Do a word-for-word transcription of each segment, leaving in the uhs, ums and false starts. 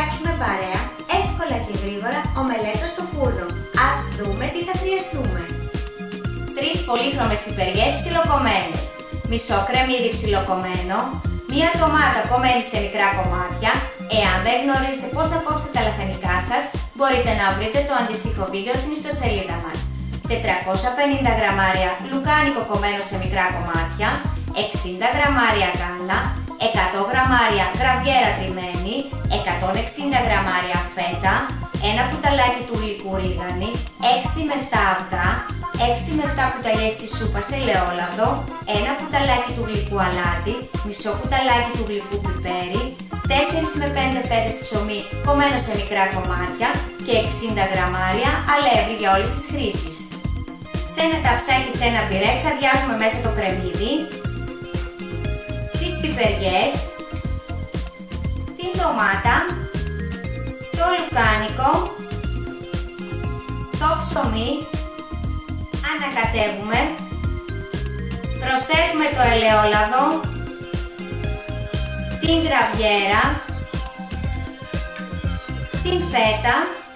φτιάξουμε παρέα, εύκολα και γρήγορα, ομελέτα στο φούρνο. Ας δούμε τι θα χρειαστούμε. Τρεις πολύχρωμες πιπεριές ψιλοκομμένες, μισό κρεμμύδι ψιλοκομμένο, μία ντομάτα κομμένη σε μικρά κομμάτια. Εάν δεν γνωρίζετε πώς να κόψετε τα λαχανικά σας, μπορείτε να βρείτε το αντίστοιχο βίντεο στην ιστοσελίδα μας. τετρακόσια πενήντα γραμμάρια λουκάνικο κομμένο σε μικρά κομμάτια, εξήντα γραμμάρια γάλα, εκατό γραμμάρια γραβιέρα τριμμένη, εκατόν εξήντα γραμμάρια φέτα, ένα κουταλάκι του γλυκού ρίγανη, έξι με επτά αυγά, έξι με επτά κουταλιές της σούπας ελαιόλαδο, ένα κουταλάκι του γλυκού αλάτι, μισό κουταλάκι του γλυκού πιπέρι, τέσσερα με πέντε φέτες ψωμί κομμένο σε μικρά κομμάτια και εξήντα γραμμάρια αλεύρι για όλες τις χρήσεις. Σε ένα ταψάκι, σε ένα πυρέξ, αδειάζουμε μέσα το κρεμμύδι, τις πιπεριές, την ντομάτα, το λουκάνικο, το ψωμί, ανακατεύουμε, προσθέτουμε το ελαιόλαδο, την γραβιέρα, την φέτα,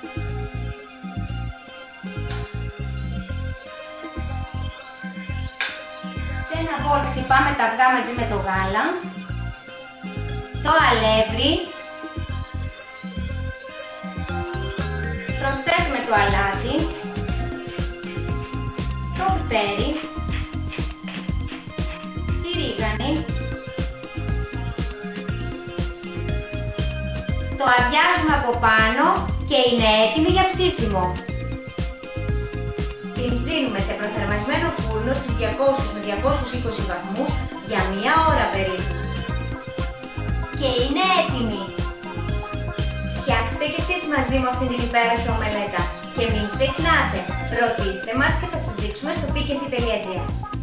σε ένα μπολ χτυπάμε τα αυγά μαζί με το γάλα, το αλεύρι, προσθέτουμε το αλάτι, το πιπέρι, τη ρίγανη, το αδειάζουμε από πάνω και είναι έτοιμη για ψήσιμο. Την ψήνουμε σε προθερμασμένο φούρνο στους διακόσιους με διακόσιους είκοσι βαθμούς για μία ώρα περίπου. Και είναι έτοιμη! Φτιάξτε κι εσείς μαζί μου αυτή την υπέροχη ομελέτα και μην ξεχνάτε, ρωτήστε μας και θα σας δείξουμε στο πι κέι εφ τελεία τζι άρ.